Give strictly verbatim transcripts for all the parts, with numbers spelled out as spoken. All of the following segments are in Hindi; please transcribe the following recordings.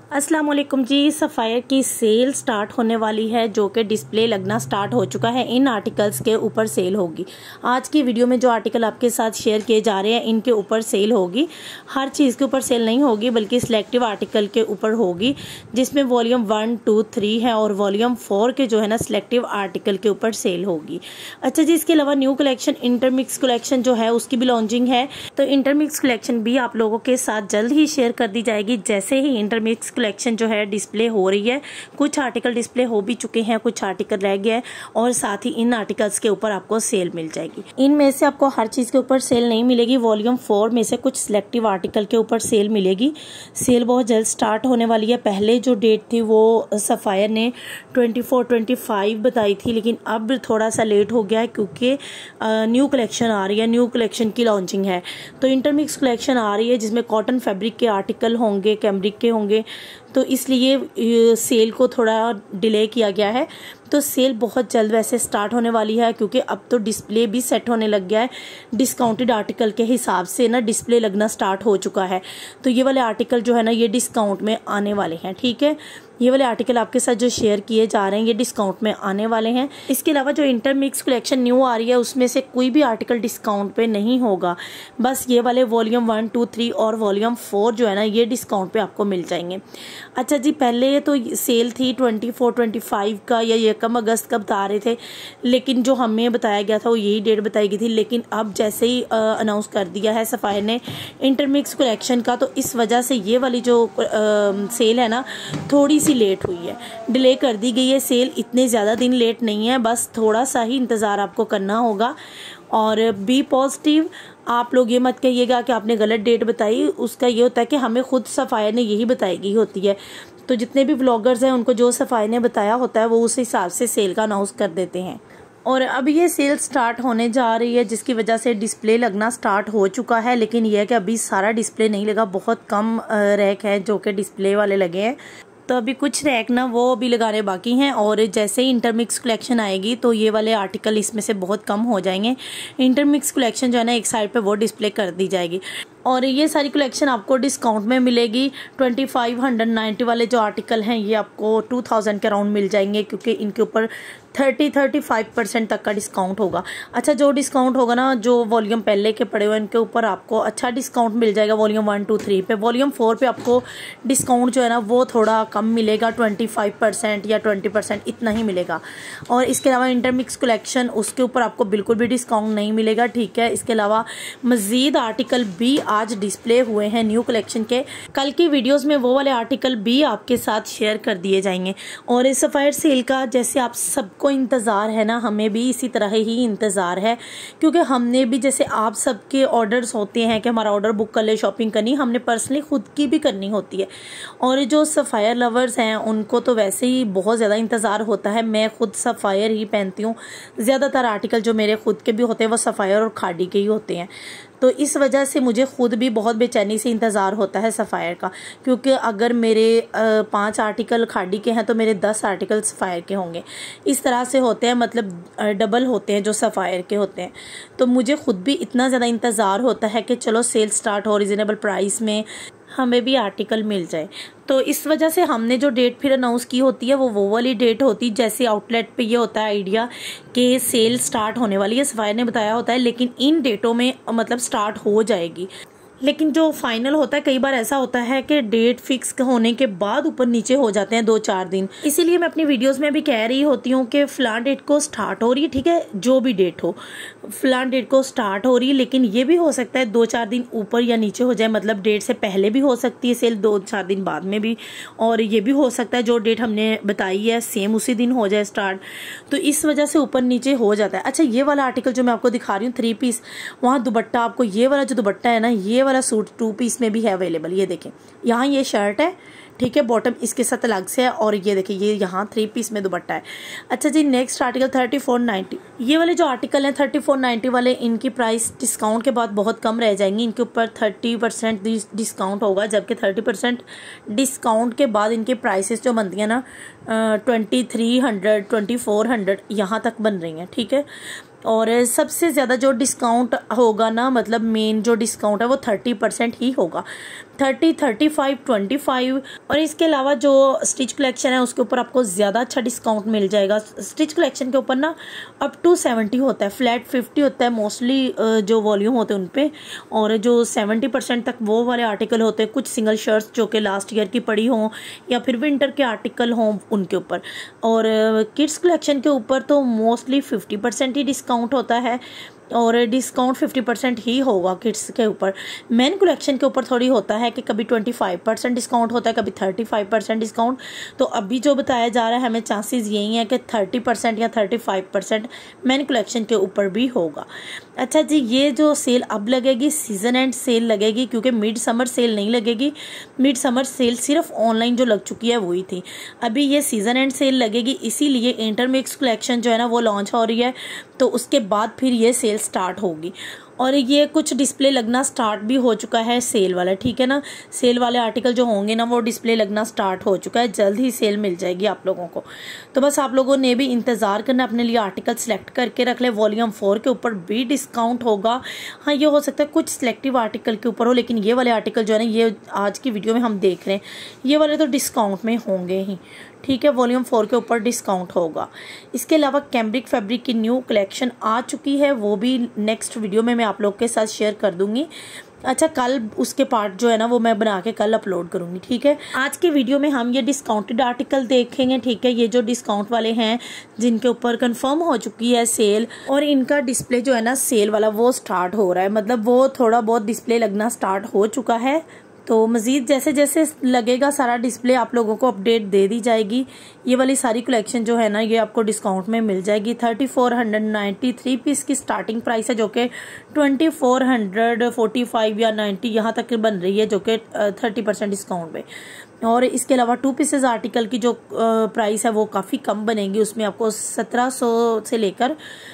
अस्सलाम वालेकुम जी। सफ़ायर की सेल स्टार्ट होने वाली है जो कि डिस्प्ले लगना स्टार्ट हो चुका है। इन आर्टिकल्स के ऊपर सेल होगी। आज की वीडियो में जो आर्टिकल आपके साथ शेयर किए जा रहे हैं इनके ऊपर सेल होगी। हर चीज़ के ऊपर सेल नहीं होगी बल्कि सिलेक्टिव आर्टिकल के ऊपर होगी, जिसमें वॉल्यूम वन टू थ्री है और वॉल्यूम फोर के जो है ना सिलेक्टिव आर्टिकल के ऊपर सेल होगी। अच्छा जी, इसके अलावा न्यू कलेक्शन इंटरमिक्स कलेक्शन जो है उसकी भी लॉन्चिंग है, तो इंटरमिक्स कलेक्शन भी आप लोगों के साथ जल्द ही शेयर कर दी जाएगी। जैसे ही इंटरमिक्स कलेक्शन जो है डिस्प्ले हो रही है, कुछ आर्टिकल डिस्प्ले हो भी चुके हैं, कुछ आर्टिकल रह गए हैं और साथ ही इन आर्टिकल्स के ऊपर आपको सेल मिल जाएगी। इनमें से आपको हर चीज के ऊपर सेल नहीं मिलेगी। वॉल्यूम फोर में से कुछ सिलेक्टिव आर्टिकल के ऊपर सेल मिलेगी। सेल बहुत जल्द स्टार्ट होने वाली है। पहले जो डेट थी वो सफ़ायर ने ट्वेंटी फोर ट्वेंटी फाइव बताई थी, लेकिन अब थोड़ा सा लेट हो गया है क्योंकि न्यू कलेक्शन आ रही है, न्यू कलेक्शन की लॉन्चिंग है। तो इंटरमिक्स कलेक्शन आ रही है जिसमें कॉटन फैब्रिक के आर्टिकल होंगे, कैमरिक के होंगे, तो इसलिए सेल को थोड़ा डिले किया गया है। तो सेल बहुत जल्द वैसे स्टार्ट होने वाली है क्योंकि अब तो डिस्प्ले भी सेट होने लग गया है। डिस्काउंटेड आर्टिकल के हिसाब से ना डिस्प्ले लगना स्टार्ट हो चुका है। तो ये वाले आर्टिकल जो है ना ये डिस्काउंट में आने वाले हैं। ठीक है, ये वाले आर्टिकल आपके साथ जो शेयर किए जा रहे हैं ये डिस्काउंट में आने वाले हैं। इसके अलावा जो इंटरमिक्स कलेक्शन न्यू आ रही है उसमें से कोई भी आर्टिकल डिस्काउंट पे नहीं होगा। बस ये वाले वॉल्यूम वन टू थ्री और वॉल्यूम फोर जो है ना ये डिस्काउंट पे आपको मिल जाएंगे। अच्छा जी, पहले तो सेल थी ट्वेंटी फोर ट्वेंटी फाइव का या ये कम अगस्त का बता रहे थे, लेकिन जो हमें बताया गया था वो यही डेट बताई गई थी। लेकिन अब जैसे ही अनाउंस कर दिया है सफ़ायर ने इंटरमिक्स कलेक्शन का, तो इस वजह से ये वाली जो आ, सेल है ना थोड़ी सी लेट हुई है, डिले कर दी गई है। सेल इतने ज़्यादा दिन लेट नहीं है, बस थोड़ा सा ही इंतज़ार आपको करना होगा। और बी पॉजिटिव, आप लोग ये मत कहिएगा कि आपने गलत डेट बताई। उसका ये होता है कि हमें खुद सफ़ायर ने यही बताई गई होती है, तो जितने भी व्लॉगर्स हैं उनको जो सफ़ायर ने बताया होता है वो उस हिसाब से सेल का अनाउंस कर देते हैं। और अब ये सेल स्टार्ट होने जा रही है जिसकी वजह से डिस्प्ले लगना स्टार्ट हो चुका है, लेकिन यह है कि अभी सारा डिस्प्ले नहीं लगा। बहुत कम रैक है जो कि डिस्प्ले वाले लगे हैं, तो अभी कुछ रैक ना वो अभी लगाने बाकी हैं। और जैसे ही इंटरमिक्स कलेक्शन आएगी तो ये वाले आर्टिकल इसमें से बहुत कम हो जाएंगे। इंटरमिक्स कलेक्शन जो है ना एक साइड पे वो डिस्प्ले कर दी जाएगी और ये सारी कलेक्शन आपको डिस्काउंट में मिलेगी। ट्वेंटी फाइव हंड्रेड नाइन्टी वाले जो आर्टिकल हैं ये आपको टू थाउजेंड के अराउंड मिल जाएंगे क्योंकि इनके ऊपर थर्टी थर्टी फाइव परसेंट तक का डिस्काउंट होगा। अच्छा, जो डिस्काउंट होगा ना जो वॉल्यूम पहले के पड़े हुए इनके ऊपर आपको अच्छा डिस्काउंट मिल जाएगा वॉल्यूम वन टू थ्री पे। वॉल्यूम फोर पे आपको डिस्काउंट जो है ना वो थोड़ा कम मिलेगा, ट्वेंटी फाइव परसेंट या ट्वेंटी परसेंट इतना ही मिलेगा। और इसके अलावा इंटरमिक्स कलेक्शन उसके ऊपर आपको बिल्कुल भी डिस्काउंट नहीं मिलेगा। ठीक है, इसके अलावा मजीद आर्टिकल भी आज डिस्प्ले हुए हैं न्यू कलेक्शन के। कल की वीडियोस में वो वाले आर्टिकल भी आपके साथ शेयर कर दिए जाएंगे। और इस सफ़ायर सेल का जैसे आप सबको इंतज़ार है ना, हमें भी इसी तरह ही इंतज़ार है क्योंकि हमने भी जैसे आप सबके ऑर्डर्स होते हैं कि हमारा ऑर्डर बुक कर ले, शॉपिंग करनी, हमने पर्सनली खुद की भी करनी होती है। और जो सफ़ायर लवर्स हैं उनको तो वैसे ही बहुत ज़्यादा इंतज़ार होता है। मैं खुद सफ़ायर ही पहनती हूँ। ज़्यादातर आर्टिकल जो मेरे खुद के भी होते हैं वो सफ़ायर और खादी के ही होते हैं, तो इस वजह से मुझे खुद भी बहुत बेचैनी से इंतज़ार होता है सफ़ायर का। क्योंकि अगर मेरे पांच आर्टिकल खादी के हैं तो मेरे दस आर्टिकल सफ़ायर के होंगे। इस तरह से होते हैं, मतलब डबल होते हैं जो सफ़ायर के होते हैं। तो मुझे खुद भी इतना ज़्यादा इंतज़ार होता है कि चलो सेल स्टार्ट हो, रिजनेबल प्राइस में हमें भी आर्टिकल मिल जाए। तो इस वजह से हमने जो डेट फिर अनाउंस की होती है वो वो वाली डेट होती है। जैसे आउटलेट पे ये होता है आइडिया कि सेल स्टार्ट होने वाली है, सफ़ायर ने बताया होता है, लेकिन इन डेटों में मतलब स्टार्ट हो जाएगी। लेकिन जो फाइनल होता है कई बार ऐसा होता है कि डेट फिक्स होने के बाद ऊपर नीचे हो जाते हैं दो चार दिन। इसीलिए मैं अपनी वीडियोस में भी कह रही होती हूँ कि फलां डेट को स्टार्ट हो रही है, ठीक है, जो भी डेट हो फलां डेट को स्टार्ट हो रही है, लेकिन ये भी हो सकता है दो चार दिन ऊपर या नीचे हो जाए। मतलब डेट से पहले भी हो सकती है सेल, दो चार दिन बाद में भी, और ये भी हो सकता है जो डेट हमने बताई है सेम उसी दिन हो जाए स्टार्ट। तो इस वजह से ऊपर नीचे हो जाता है। अच्छा, ये वाला आर्टिकल जो मैं आपको दिखा रही हूँ थ्री पीस, वहाँ दुपट्टा आपको ये वाला जो दुपट्टा है ना ये वाला सूट टू पीस में भी है अवेलेबल। ये देखें, यहाँ ये शर्ट है, ठीक है, बॉटम इसके साथ अलग से है, और ये देखिए ये यहाँ थ्री पीस में दुपट्टा है। अच्छा जी, next article thirty four ninety. ये वाले जो आर्टिकल हैं थर्टी फोर नाइन्टी वाले, इनकी प्राइस डिस्काउंट के बाद बहुत कम रह जाएंगी। इनके ऊपर थर्टी परसेंट डिस्काउंट होगा, जबकि थर्टी परसेंट डिस्काउंट के बाद इनकी प्राइसेस जो बनती हैं ना twenty three hundred twenty four hundred यहाँ तक बन रही हैं। ठीक है, और सबसे ज़्यादा जो डिस्काउंट होगा ना, मतलब मेन जो डिस्काउंट है वो थर्टी परसेंट ही होगा। Thirty, thirty five, twenty five. और इसके अलावा जो स्टिच कलेक्शन है उसके ऊपर आपको ज़्यादा अच्छा डिस्काउंट मिल जाएगा। स्टिच कलेक्शन के ऊपर ना अप टू सेवेंटी होता है, फ्लैट फिफ्टी होता है मोस्टली जो वॉल्यूम होते हैं उन पे, और जो सेवेंटी परसेंट तक वो वाले आर्टिकल होते हैं, कुछ सिंगल शर्ट्स जो कि लास्ट ईयर की पड़ी हों या फिर विंटर के आर्टिकल हों उनके ऊपर। और किड्स कलेक्शन के ऊपर तो मोस्टली फिफ्टी परसेंट ही डिस्काउंट होता है, और डिस्काउंट फिफ्टी परसेंट ही होगा किड्स के ऊपर। मेन कलेक्शन के ऊपर थोड़ी होता है कि कभी ट्वेंटी फाइव परसेंट डिस्काउंट होता है, कभी थर्टी फाइव परसेंट डिस्काउंट। तो अभी जो बताया जा रहा है हमें चांसेस यही है कि थर्टी परसेंट या thirty five percent main collection के ऊपर भी होगा। अच्छा जी, ये जो सेल अब लगेगी सीजन एंड सेल लगेगी, क्योंकि मिड समर सेल नहीं लगेगी। मिड समर सेल सिर्फ ऑनलाइन जो लग चुकी है वही थी, अभी ये सीजन एंड सेल लगेगी। इसीलिए इंटरमिक्स कलेक्शन जो है ना वो लॉन्च हो रही है, तो उसके बाद फिर ये सेल स्टार्ट होगी। और ये कुछ डिस्प्ले लगना स्टार्ट भी हो चुका है सेल वाला, ठीक है ना। सेल वाले आर्टिकल जो होंगे ना वो डिस्प्ले लगना स्टार्ट हो चुका है, जल्द ही सेल मिल जाएगी आप लोगों को। तो बस आप लोगों ने भी इंतज़ार करना, अपने लिए आर्टिकल सेलेक्ट करके रख ले। वॉल्यूम फोर के ऊपर भी डिस्काउंट होगा। हाँ, ये हो सकता है कुछ सिलेक्टिव आर्टिकल के ऊपर हो, लेकिन ये वाले आर्टिकल जो है ना ये आज की वीडियो में हम देख रहे हैं, ये वाले तो डिस्काउंट में होंगे ही, ठीक है। वॉल्यूम फोर के ऊपर डिस्काउंट होगा। इसके अलावा कैम्ब्रिक फैब्रिक की न्यू कलेक्शन आ चुकी है, वो भी नेक्स्ट वीडियो में मैं आप लोग के साथ शेयर कर दूंगी। अच्छा, कल उसके पार्ट जो है ना वो मैं बना के कल अपलोड करूंगी, ठीक है। आज के वीडियो में हम ये डिस्काउंटेड आर्टिकल देखेंगे, ठीक है। ये जो डिस्काउंट वाले हैं जिनके ऊपर कंफर्म हो चुकी है सेल, और इनका डिस्प्ले जो है ना सेल वाला वो स्टार्ट हो रहा है, मतलब वो थोड़ा बहुत डिस्प्ले लगना स्टार्ट हो चुका है। तो मज़ीद जैसे जैसे लगेगा सारा डिस्प्ले आप लोगों को अपडेट दे दी जाएगी। ये वाली सारी कलेक्शन जो है ना ये आपको डिस्काउंट में मिल जाएगी। Thirty four hundred ninety three piece की स्टार्टिंग प्राइस है, जो कि twenty four hundred forty five या नाइन्टी यहाँ तक बन रही है, जो कि थर्टी परसेंट डिस्काउंट पे। और इसके अलावा टू पीसेज आर्टिकल की जो प्राइस है वो काफ़ी कम बनेगी, उसमें आपको सत्रह सौ से लेकर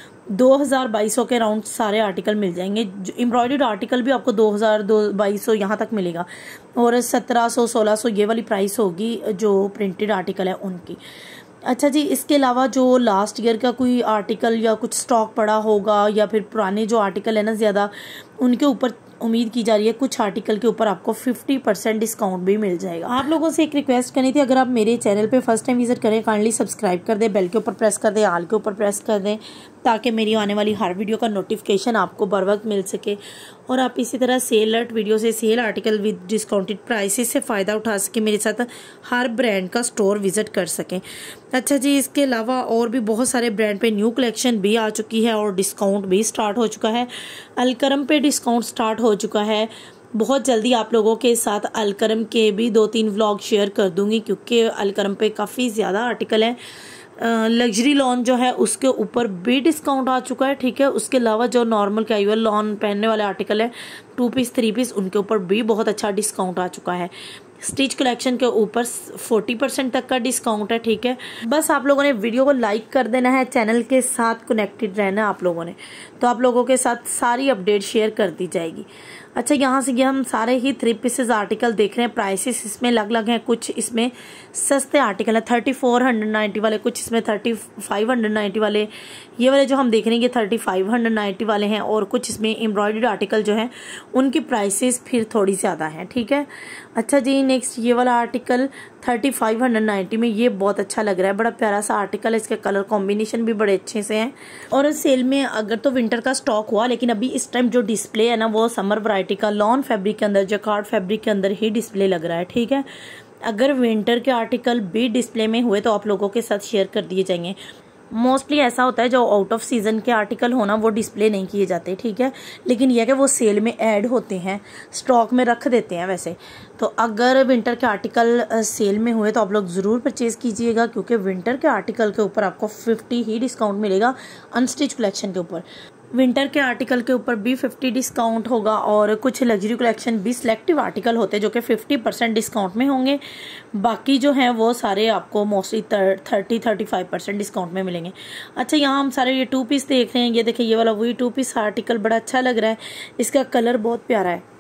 दो हज़ार बाईस सौ के अराउंड सारे आर्टिकल मिल जाएंगे। एम्ब्रॉयडर्ड आर्टिकल भी आपको दो हज़ार दो बाईस सौ यहाँ तक मिलेगा, और सत्रह सौ सोलह सौ ये वाली प्राइस होगी जो प्रिंटेड आर्टिकल है उनकी। अच्छा जी, इसके अलावा जो लास्ट ईयर का कोई आर्टिकल या कुछ स्टॉक पड़ा होगा, या फिर पुराने जो आर्टिकल है ना ज़्यादा, उनके ऊपर उम्मीद की जा रही है कुछ आर्टिकल के ऊपर आपको फिफ्टी परसेंट डिस्काउंट भी मिल जाएगा। आप लोगों से एक रिक्वेस्ट करनी थी, अगर आप मेरे चैनल पे फर्स्ट टाइम विजिट करें, काइंडली सब्सक्राइब कर दें, बेल के ऊपर प्रेस कर दें, आल के ऊपर प्रेस कर दें, ताकि मेरी आने वाली हर वीडियो का नोटिफिकेशन आपको बर वक्त मिल सके, और आप इसी तरह सेल अलर्ट वीडियो से sale article with discounted prices से फ़ायदा उठा सके, मेरे साथ हर ब्रांड का स्टोर विजिट कर सकें। अच्छा जी, इसके अलावा और भी बहुत सारे ब्रांड पे न्यू कलेक्शन भी आ चुकी है और डिस्काउंट भी स्टार्ट हो चुका है। अलकरम पे डिस्काउंट स्टार्ट हो चुका है। बहुत जल्दी आप लोगों के साथ अलकरम के भी दो तीन व्लॉग शेयर कर दूंगी, क्योंकि अलकरम पे काफ़ी ज़्यादा आर्टिकल है। लग्जरी लॉन जो है उसके ऊपर भी डिस्काउंट आ चुका है, ठीक है। उसके अलावा जो नॉर्मल कैजुअल लॉन पहनने वाले आर्टिकल है, टू पीस थ्री पीस, उनके ऊपर भी बहुत अच्छा डिस्काउंट आ चुका है। स्टिच कलेक्शन के ऊपर फोर्टी परसेंट तक का डिस्काउंट है, ठीक है। बस आप लोगों ने वीडियो को लाइक कर देना है, चैनल के साथ कनेक्टेड रहना आप लोगों ने, तो आप लोगों के साथ सारी अपडेट शेयर कर दी जाएगी। अच्छा, यहाँ से ये हम सारे ही थ्री पीसेज आर्टिकल देख रहे हैं। प्राइसेस इसमें अलग अलग हैं, कुछ इसमें सस्ते आर्टिकल है थर्टी फोर हंड्रेड नाइन्टी वाले, कुछ इसमें थर्टी फाइव हंड्रेड नाइन्टी वाले, ये वाले जो हम देख रहे हैं ये थर्टी फाइव हंड्रेड नाइन्टी वाले हैं, और कुछ इसमें एम्ब्रॉयडर्ड आर्टिकल जो हैं उनकी प्राइसेस फिर थोड़ी ज़्यादा हैं, ठीक है। अच्छा जी, नेक्स्ट ये वाला article thirty five hundred ninety में, ये बहुत अच्छा लग रहा है, बड़ा प्यारा सा आर्टिकल है, इसके कलर कॉम्बिनेशन भी बड़े अच्छे से हैं। और सेल में अगर तो विंटर का स्टॉक हुआ, लेकिन अभी इस टाइम जो डिस्प्ले है ना वो समर वैरायटी का लॉन फैब्रिक के अंदर, जैकार्ड फैब्रिक के अंदर ही डिस्प्ले लग रहा है, ठीक है। अगर विंटर के आर्टिकल भी डिस्प्ले में हुए तो आप लोगों के साथ शेयर कर दिए जाएंगे। मोस्टली ऐसा होता है जो आउट ऑफ सीजन के आर्टिकल होना वो डिस्प्ले नहीं किए जाते, ठीक है, लेकिन यह कि वो सेल में ऐड होते हैं, स्टॉक में रख देते हैं वैसे। तो अगर विंटर के आर्टिकल सेल में हुए तो आप लोग ज़रूर परचेज़ कीजिएगा, क्योंकि विंटर के आर्टिकल के ऊपर आपको फिफ्टी ही डिस्काउंट मिलेगा अनस्टिच कलेक्शन के ऊपर। विंटर के आर्टिकल के ऊपर भी फिफ्टी डिस्काउंट होगा, और कुछ लग्जरी कलेक्शन भी सिलेक्टिव आर्टिकल होते हैं जो कि फिफ्टी परसेंट डिस्काउंट में होंगे। बाकी जो हैं वो सारे आपको mostly thirty thirty five percent discount में मिलेंगे। अच्छा, यहाँ हम सारे ये टू पीस देख रहे हैं, ये देखिए ये वाला वही टू पीस आर्टिकल बड़ा अच्छा लग रहा है, इसका कलर बहुत प्यारा है,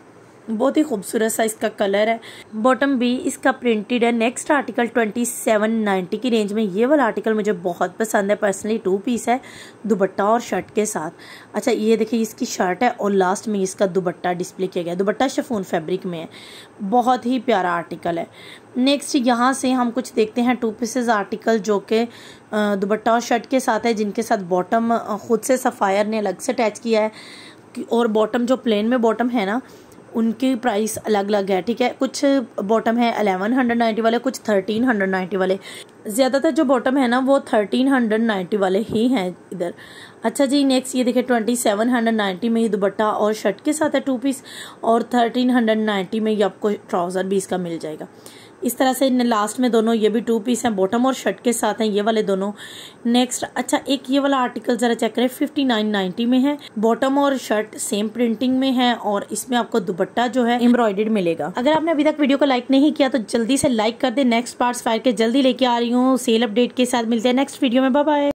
बहुत ही खूबसूरत सा इसका कलर है। बॉटम भी इसका प्रिंटेड है। Next article twenty seven ninety की रेंज में। ये वाला आर्टिकल मुझे बहुत पसंद है पर्सनली। टू पीस है, दुपट्टा और शर्ट के साथ। अच्छा ये देखिए इसकी शर्ट है और लास्ट में इसका दुपट्टा डिस्प्ले किया गया। दुपट्टा शिफॉन फैब्रिक में है, बहुत ही प्यारा आर्टिकल है। नेक्स्ट यहाँ से हम कुछ देखते हैं टू पीसेज आर्टिकल जो कि दुपट्टा और शर्ट के साथ है, जिनके साथ बॉटम खुद से सफ़ायर ने अलग से अटैच किया है और बॉटम जो प्लेन में बॉटम है ना उनकी प्राइस अलग अलग है, ठीक है। कुछ बॉटम है अलेवन हंड्रेड नाइन्टी वाले, कुछ थर्टीन हंड्रेड नाइन्टी वाले। ज़्यादातर जो बॉटम है ना वो थर्टीन हंड्रेड नाइन्टी वाले ही हैं इधर। अच्छा जी नेक्स्ट ये देखिए ट्वेंटी सेवन हंड्रेड नाइन्टी में ही दुपट्टा और शर्ट के साथ है टू पीस, और थर्टीन हंड्रेड नाइन्टी में ये आपको ट्राउज़र भी इसका मिल जाएगा। इस तरह से लास्ट में दोनों ये भी टू पीस हैं, बॉटम और शर्ट के साथ हैं ये वाले दोनों। नेक्स्ट अच्छा एक ये वाला आर्टिकल जरा चेक करें, फिफ्टी नाइन नाइन्टी में है। बॉटम और शर्ट सेम प्रिंटिंग में है और इसमें आपको दुपट्टा जो है एम्ब्रॉयडर्ड मिलेगा। अगर आपने अभी तक वीडियो को लाइक नहीं किया तो जल्दी से लाइक कर दे। नेक्स्ट पार्ट्स फायर के जल्दी लेके आ रही हूँ सेल अपडेट के साथ। मिलते हैं नेक्स्ट वीडियो में, बाय बाय।